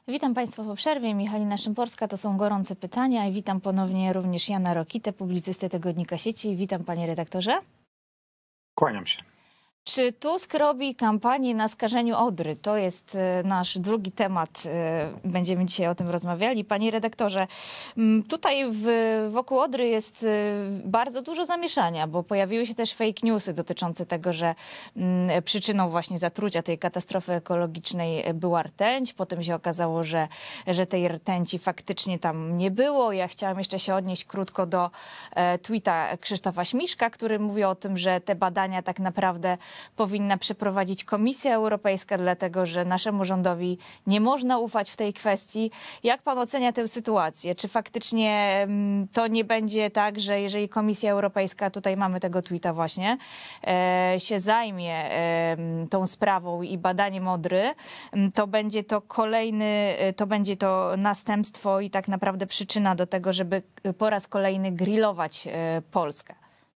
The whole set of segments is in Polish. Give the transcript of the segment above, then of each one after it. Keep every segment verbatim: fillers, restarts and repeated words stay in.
Witam Państwa po przerwie. Michalina Szymborska, to są gorące pytania i witam ponownie również Jana Rokitę, publicystę Tygodnika Sieci. Witam Panie redaktorze. Kłaniam się. Czy Tusk robi kampanię na skażeniu Odry? To jest nasz drugi temat. Będziemy dzisiaj o tym rozmawiali. Panie redaktorze, tutaj w, wokół Odry jest bardzo dużo zamieszania, bo pojawiły się też fake newsy dotyczące tego, że przyczyną właśnie zatrucia tej katastrofy ekologicznej była rtęć. Potem się okazało, że, że tej rtęci faktycznie tam nie było. Ja chciałam jeszcze się odnieść krótko do tweeta Krzysztofa Śmiszka, który mówi o tym, że te badania tak naprawdę powinna przeprowadzić Komisja Europejska, dlatego że naszemu rządowi nie można ufać w tej kwestii. Jak pan ocenia tę sytuację? Czy faktycznie to nie będzie tak, że jeżeli Komisja Europejska, tutaj mamy tego tweeta właśnie, się zajmie tą sprawą i badaniem Odry, to będzie to kolejny, to będzie to następstwo i tak naprawdę przyczyna do tego, żeby po raz kolejny grillować Polskę?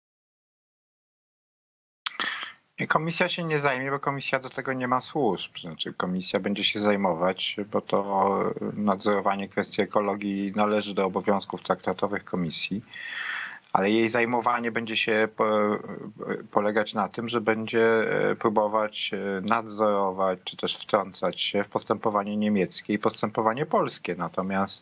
Komisja się nie zajmie, bo komisja do tego nie ma służb. Znaczy komisja będzie się zajmować, bo to nadzorowanie kwestii ekologii należy do obowiązków traktatowych komisji, ale jej zajmowanie będzie się polegać na tym, że będzie próbować nadzorować czy też wtrącać się w postępowanie niemieckie i postępowanie polskie. Natomiast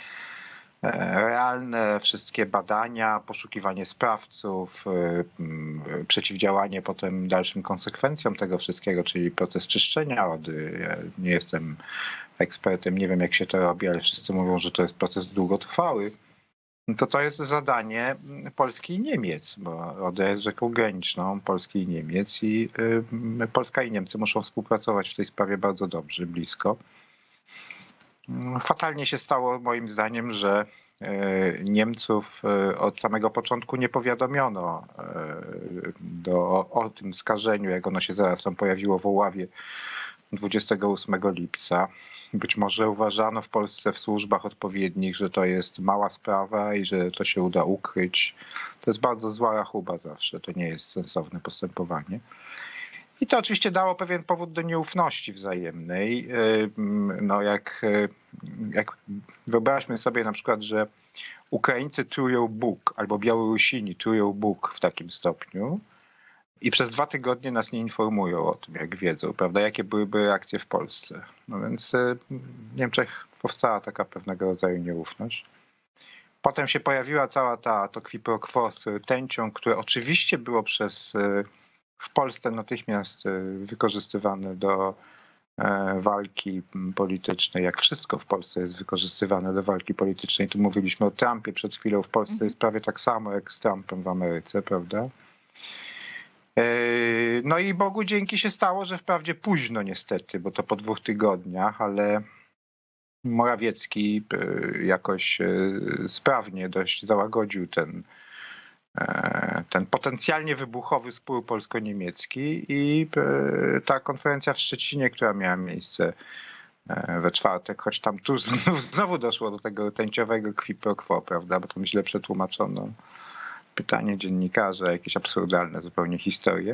realne wszystkie badania, poszukiwanie sprawców, przeciwdziałanie potem dalszym konsekwencjom tego wszystkiego, czyli proces czyszczenia Odry. Ja nie jestem ekspertem, nie wiem jak się to robi, ale wszyscy mówią, że to jest proces długotrwały. To to jest zadanie Polski i Niemiec, bo Odra jest rzeką graniczną Polski i Niemiec i Polska i Niemcy muszą współpracować w tej sprawie bardzo dobrze, blisko. Fatalnie się stało moim zdaniem, że Niemców od samego początku nie powiadomiono do, o tym skażeniu, jak ono się zaraz tam pojawiło w Oławie dwudziestego ósmego lipca. Być może uważano w Polsce w służbach odpowiednich, że to jest mała sprawa i że to się uda ukryć. To jest bardzo zła rachuba zawsze, to nie jest sensowne postępowanie. I to oczywiście dało pewien powód do nieufności wzajemnej. No jak, jak wyobraźmy sobie na przykład, że Ukraińcy trują Bóg albo Białorusini trują Bóg w takim stopniu i przez dwa tygodnie nas nie informują o tym, jak wiedzą, prawda, jakie byłyby reakcje w Polsce. No więc w Niemczech powstała taka pewnego rodzaju nieufność. Potem się pojawiła cała ta to qui pro quo z rtęcią, które oczywiście było przez w Polsce natychmiast wykorzystywane do walki politycznej, jak wszystko w Polsce jest wykorzystywane do walki politycznej. Tu mówiliśmy o Trumpie przed chwilą, w Polsce jest prawie tak samo jak z Trumpem w Ameryce, prawda? No i Bogu dzięki się stało, że wprawdzie późno niestety, bo to po dwóch tygodniach, ale Morawiecki jakoś sprawnie dość załagodził ten ten potencjalnie wybuchowy spór polsko-niemiecki i ta konferencja w Szczecinie, która miała miejsce we czwartek, choć tam tu znowu doszło do tego rtęciowego qui pro quo, prawda, bo tam źle przetłumaczono pytanie dziennikarza, jakieś absurdalne zupełnie historie.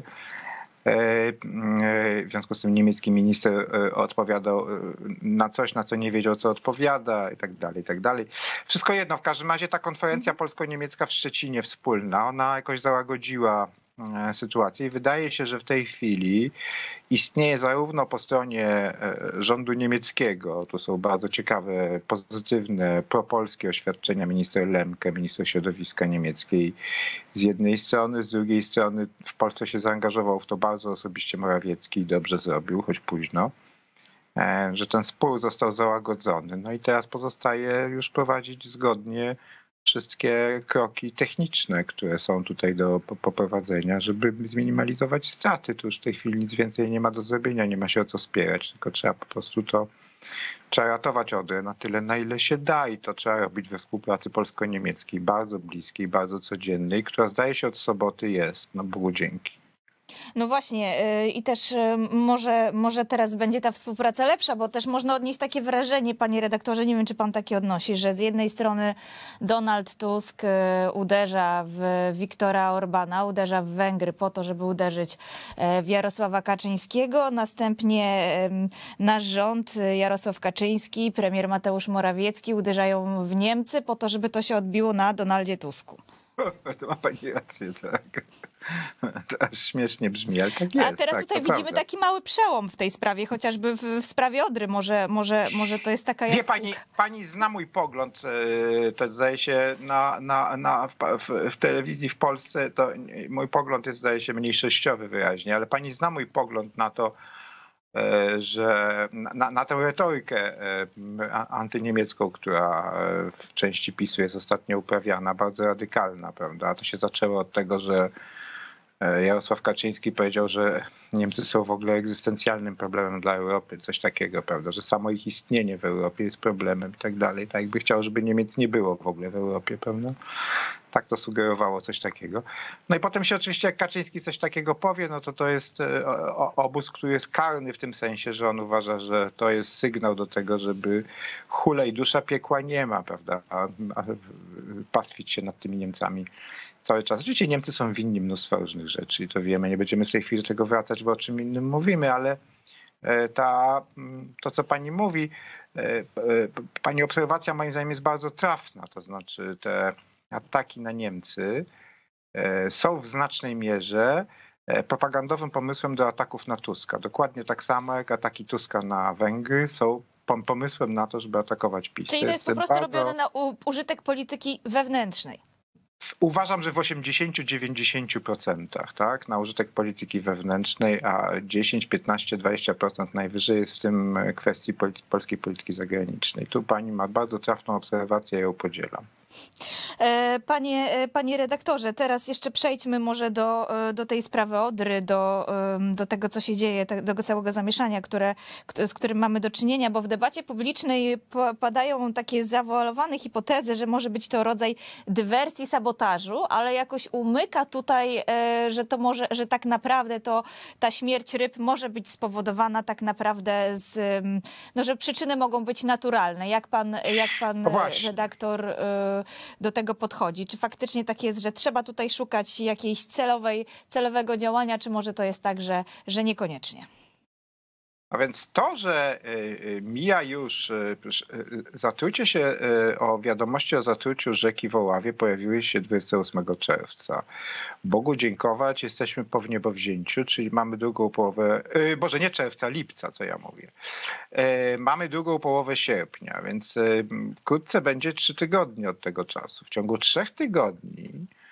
W związku z tym niemiecki minister odpowiadał na coś, na co nie wiedział, co odpowiada i tak dalej, i tak dalej. Wszystko jedno, w każdym razie ta konferencja polsko-niemiecka w Szczecinie wspólna, ona jakoś załagodziła sytuację i wydaje się, że w tej chwili istnieje zarówno po stronie rządu niemieckiego, tu są bardzo ciekawe, pozytywne, propolskie oświadczenia minister Lemke, minister środowiska niemieckiej z jednej strony, z drugiej strony w Polsce się zaangażował w to bardzo osobiście Morawiecki i dobrze zrobił, choć późno, że ten spór został załagodzony. No i teraz pozostaje już prowadzić zgodnie wszystkie kroki techniczne, które są tutaj do poprowadzenia, żeby zminimalizować straty. Tu już w tej chwili nic więcej nie ma do zrobienia, nie ma się o co spierać, tylko trzeba po prostu to, trzeba ratować Odrę na tyle, na ile się da i to trzeba robić we współpracy polsko-niemieckiej, bardzo bliskiej, bardzo codziennej, która zdaje się od soboty jest, no Bogu dzięki. No właśnie i też może, może teraz będzie ta współpraca lepsza, bo też można odnieść takie wrażenie, panie redaktorze, nie wiem, czy pan takie odnosi, że z jednej strony Donald Tusk uderza w Viktora Orbana, uderza w Węgry po to, żeby uderzyć w Jarosława Kaczyńskiego, następnie nasz rząd, Jarosław Kaczyński, premier Mateusz Morawiecki uderzają w Niemcy po to, żeby to się odbiło na Donaldzie Tusku. To ma pani rację, tak. To aż śmiesznie brzmi, ale tak jest. A teraz tak, tutaj widzimy prawda. taki mały przełom w tej sprawie, chociażby w, w sprawie Odry. Może, może, może to jest taka jaskółka. jaskółka. Wie pani, pani zna mój pogląd, to zdaje się na, na, na, w, w telewizji w Polsce, to mój pogląd jest, zdaje się, mniejszościowy wyraźnie, ale pani zna mój pogląd na to, że na, na tę retorykę antyniemiecką, która w części PiSu jest ostatnio uprawiana, bardzo radykalna, prawda? To się zaczęło od tego, że Jarosław Kaczyński powiedział, że Niemcy są w ogóle egzystencjalnym problemem dla Europy, coś takiego, prawda, że samo ich istnienie w Europie jest problemem i tak dalej. Tak jakby chciał, żeby Niemiec nie było w ogóle w Europie, prawda? Tak to sugerowało, coś takiego. No i potem się oczywiście, jak Kaczyński coś takiego powie, no to to jest obóz, który jest karny w tym sensie, że on uważa, że to jest sygnał do tego, żeby hulej dusza piekła nie ma, prawda, a, a pastwić się nad tymi Niemcami cały czas. Oczywiście Niemcy są winni mnóstwa różnych rzeczy i to wiemy, nie będziemy w tej chwili do tego wracać, bo o czym innym mówimy, ale ta, to, co pani mówi, pani obserwacja moim zdaniem jest bardzo trafna, to znaczy te ataki na Niemcy są w znacznej mierze propagandowym pomysłem do ataków na Tuska. Dokładnie tak samo jak ataki Tuska na Węgry są pomysłem na to, żeby atakować PiS. Czyli to jest po prostu bardzo... robione na użytek polityki wewnętrznej. Uważam, że w osiemdziesięciu do dziewięćdziesięciu procent, tak, na użytek polityki wewnętrznej, a dziesięć, piętnaście, dwadzieścia procent najwyżej jest w tym kwestii polity, polskiej polityki zagranicznej. Tu pani ma bardzo trafną obserwację, ja ją podzielam. Panie, panie redaktorze, teraz jeszcze przejdźmy może do, do tej sprawy Odry, do, do tego, co się dzieje, do całego zamieszania, które, z którym mamy do czynienia, bo w debacie publicznej padają takie zawoalowane hipotezy, że może być to rodzaj dywersji, sabotażu, ale jakoś umyka tutaj, że to może, że tak naprawdę to ta śmierć ryb może być spowodowana tak naprawdę z, no, że przyczyny mogą być naturalne. Jak pan, jak pan no redaktor do tego podchodzi? Czy faktycznie tak jest, że trzeba tutaj szukać jakiejś celowej, celowego działania, czy może to jest tak, że, że niekoniecznie? A więc to, że mija już zatrucie się, o wiadomości o zatruciu rzeki w Oławie pojawiły się dwudziestego ósmego czerwca. Bogu dziękować, jesteśmy po wniebowzięciu, czyli mamy drugą połowę, boże nie czerwca, lipca, co ja mówię. Mamy drugą połowę sierpnia, więc wkrótce będzie trzy tygodnie od tego czasu. W ciągu trzech tygodni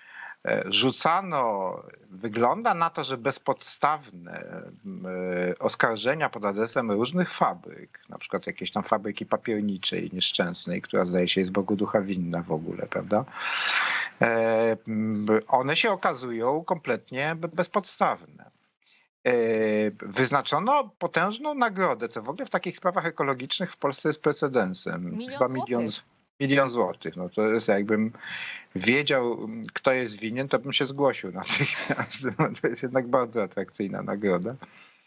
rzucano, wygląda na to, że bezpodstawne oskarżenia pod adresem różnych fabryk, na przykład jakiejś tam fabryki papierniczej nieszczęsnej, która zdaje się jest Bogu ducha winna w ogóle, prawda? One się okazują kompletnie bezpodstawne. Wyznaczono potężną nagrodę, co w ogóle w takich sprawach ekologicznych w Polsce jest precedensem. Milion Chyba złotych. milion, milion złotych. No to jest, jakbym wiedział, kto jest winien, to bym się zgłosił natychmiast. To jest jednak bardzo atrakcyjna nagroda.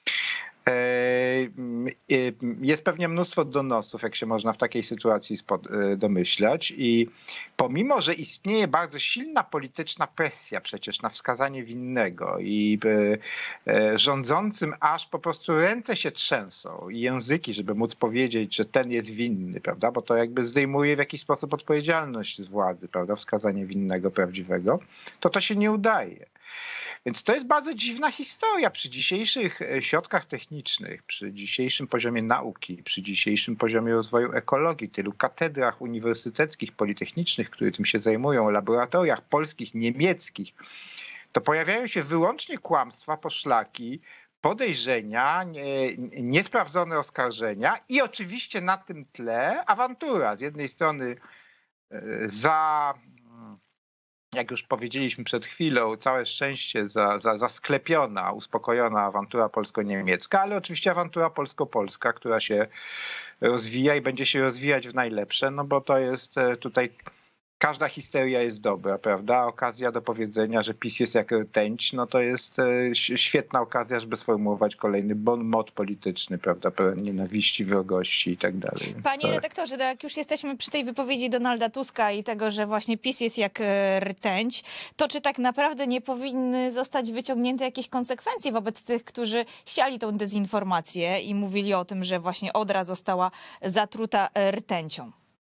Jest pewnie mnóstwo donosów, jak się można w takiej sytuacji domyślać, i pomimo, że istnieje bardzo silna polityczna presja przecież na wskazanie winnego i rządzącym aż po prostu ręce się trzęsą i języki, żeby móc powiedzieć, że ten jest winny, prawda, bo to jakby zdejmuje w jakiś sposób odpowiedzialność z władzy, prawda, wskazanie winnego prawdziwego, to to się nie udaje. Więc to jest bardzo dziwna historia przy dzisiejszych środkach technicznych, przy dzisiejszym poziomie nauki, przy dzisiejszym poziomie rozwoju ekologii, tylu katedrach uniwersyteckich, politechnicznych, które tym się zajmują, laboratoriach polskich, niemieckich, to pojawiają się wyłącznie kłamstwa, poszlaki, podejrzenia, nie, niesprawdzone oskarżenia i oczywiście na tym tle awantura. Z jednej strony za... jak już powiedzieliśmy przed chwilą, całe szczęście za, za, za sklepiona, uspokojona awantura polsko-niemiecka, ale oczywiście awantura polsko-polska, która się rozwija i będzie się rozwijać w najlepsze, no bo to jest tutaj każda histeria jest dobra, prawda? Okazja do powiedzenia, że PiS jest jak rtęć, no to jest e, świetna okazja, żeby sformułować kolejny bon mot polityczny, prawda? Pełen nienawiści, wrogości i tak dalej. Panie to... redaktorze, jak już jesteśmy przy tej wypowiedzi Donalda Tuska i tego, że właśnie PiS jest jak e, rtęć, to czy tak naprawdę nie powinny zostać wyciągnięte jakieś konsekwencje wobec tych, którzy siali tą dezinformację i mówili o tym, że właśnie Odra została zatruta e, rtęcią?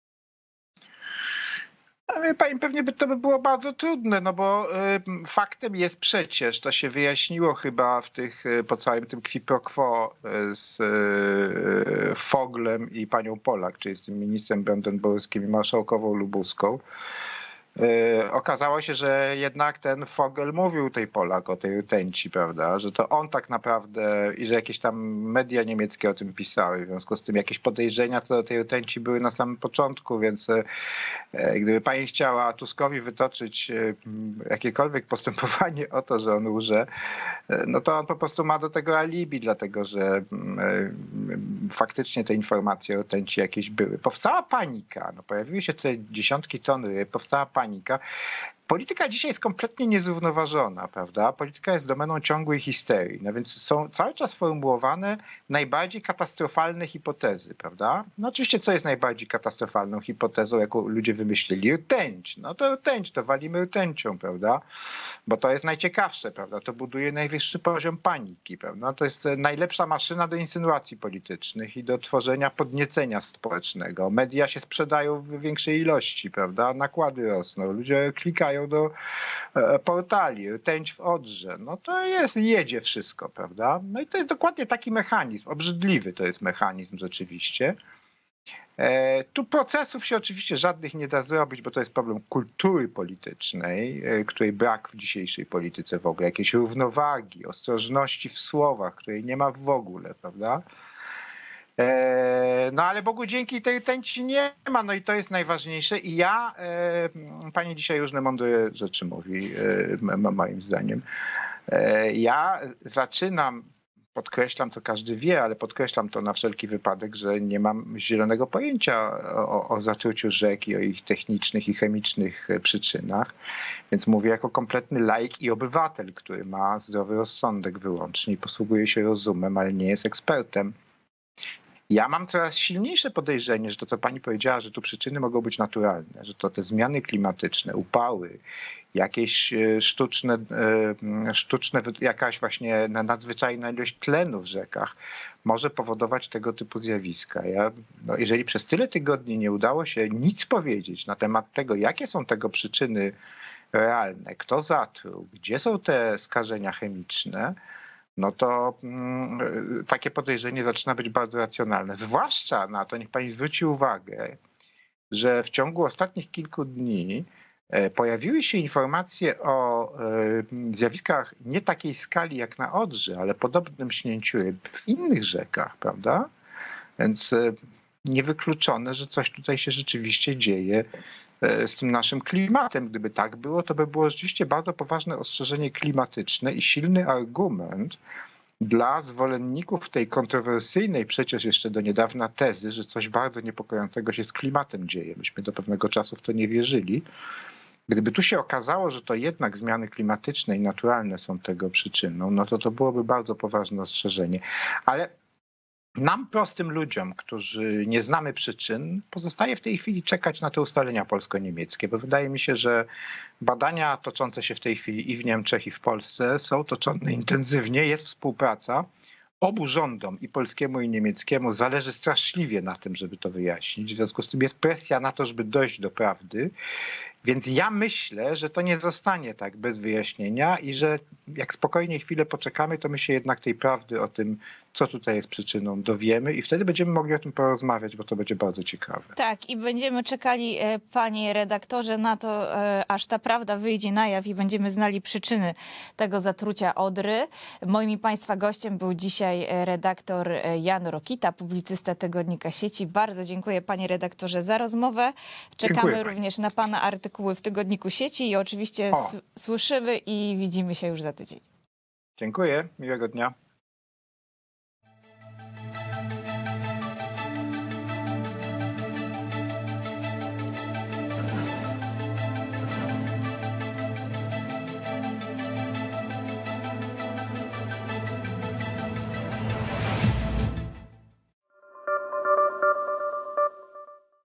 Pani, pewnie by to by było bardzo trudne, no bo y, faktem jest przecież, to się wyjaśniło chyba w tych, po całym tym qui pro quo z y, Foglem i panią Polak, czyli z tym ministrem brandenburskim i marszałkową lubuską. Yy, okazało się, że jednak ten Fogel mówił tej Polak o tej rtęci, prawda, że to on tak naprawdę i że jakieś tam media niemieckie o tym pisały, w związku z tym jakieś podejrzenia co do tej rtęci były na samym początku, więc yy, gdyby pani chciała Tuskowi wytoczyć yy, jakiekolwiek postępowanie o to, że on łże, yy, no to on po prostu ma do tego alibi, dlatego że yy, faktycznie te informacje o rtęci jakieś były. Powstała panika, no pojawiły się te dziesiątki ton ryb, powstała panika. Panika. Polityka dzisiaj jest kompletnie niezrównoważona, prawda? Polityka jest domeną ciągłej histerii, no więc są cały czas formułowane najbardziej katastrofalne hipotezy, prawda? No oczywiście, co jest najbardziej katastrofalną hipotezą, jaką ludzie wymyślili? Rtęć. No to rtęć, to walimy rtęcią, prawda? Bo to jest najciekawsze, prawda? To buduje najwyższy poziom paniki, prawda? To jest najlepsza maszyna do insynuacji politycznych i do tworzenia podniecenia społecznego. Media się sprzedają w większej ilości, prawda? Nakłady rosną, ludzie klikają do portali, rtęć w Odrze. No to jest, jedzie wszystko, prawda? No i to jest dokładnie taki mechanizm, obrzydliwy to jest mechanizm rzeczywiście. E, tu procesów się oczywiście żadnych nie da zrobić, bo to jest problem kultury politycznej, e, której brak w dzisiejszej polityce w ogóle, jakiejś równowagi, ostrożności w słowach, której nie ma w ogóle, prawda? E, no ale Bogu dzięki tej rtęci nie ma, no i to jest najważniejsze i ja, e, pani dzisiaj różne mądre rzeczy mówi, e, moim zdaniem. E, ja zaczynam, podkreślam, co każdy wie, ale podkreślam to na wszelki wypadek, że nie mam zielonego pojęcia o, o zatruciu rzek i o ich technicznych i chemicznych przyczynach. Więc mówię jako kompletny laik i obywatel, który ma zdrowy rozsądek wyłącznie i posługuje się rozumem, ale nie jest ekspertem. Ja mam coraz silniejsze podejrzenie, że to, co pani powiedziała, że tu przyczyny mogą być naturalne, że to te zmiany klimatyczne, upały, jakieś sztuczne, sztuczne jakaś właśnie nadzwyczajna ilość tlenu w rzekach może powodować tego typu zjawiska. Ja, no jeżeli przez tyle tygodni nie udało się nic powiedzieć na temat tego, jakie są tego przyczyny realne, kto zatruł, gdzie są te skażenia chemiczne, no to mm, takie podejrzenie zaczyna być bardzo racjonalne. Zwłaszcza na to, niech pani zwróci uwagę, że w ciągu ostatnich kilku dni pojawiły się informacje o zjawiskach nie takiej skali jak na Odrze, ale podobnym śnięciu ryb w innych rzekach, prawda? Więc niewykluczone, że coś tutaj się rzeczywiście dzieje z tym naszym klimatem. Gdyby tak było, to by było rzeczywiście bardzo poważne ostrzeżenie klimatyczne i silny argument dla zwolenników tej kontrowersyjnej przecież jeszcze do niedawna tezy, że coś bardzo niepokojącego się z klimatem dzieje. Myśmy do pewnego czasu w to nie wierzyli. Gdyby tu się okazało, że to jednak zmiany klimatyczne i naturalne są tego przyczyną, no to to byłoby bardzo poważne ostrzeżenie. Ale nam, prostym ludziom, którzy nie znamy przyczyn, pozostaje w tej chwili czekać na te ustalenia polsko-niemieckie, bo wydaje mi się, że badania toczące się w tej chwili i w Niemczech, i w Polsce są toczone intensywnie, jest współpraca. Obu rządom, i polskiemu, i niemieckiemu, zależy straszliwie na tym, żeby to wyjaśnić. W związku z tym jest presja na to, żeby dojść do prawdy. Więc ja myślę, że to nie zostanie tak bez wyjaśnienia i że jak spokojnie chwilę poczekamy, to my się jednak tej prawdy o tym, co tutaj jest przyczyną, dowiemy i wtedy będziemy mogli o tym porozmawiać, bo to będzie bardzo ciekawe. Tak, i będziemy czekali, panie redaktorze, na to, aż ta prawda wyjdzie na jaw i będziemy znali przyczyny tego zatrucia Odry. Moim i państwa gościem był dzisiaj redaktor Jan Rokita, publicysta Tygodnika Sieci. Bardzo dziękuję, panie redaktorze, za rozmowę. Czekamy dziękuję również na pana artykuły w Tygodniku Sieci i oczywiście słyszymy i widzimy się już za tydzień. Dziękuję, miłego dnia.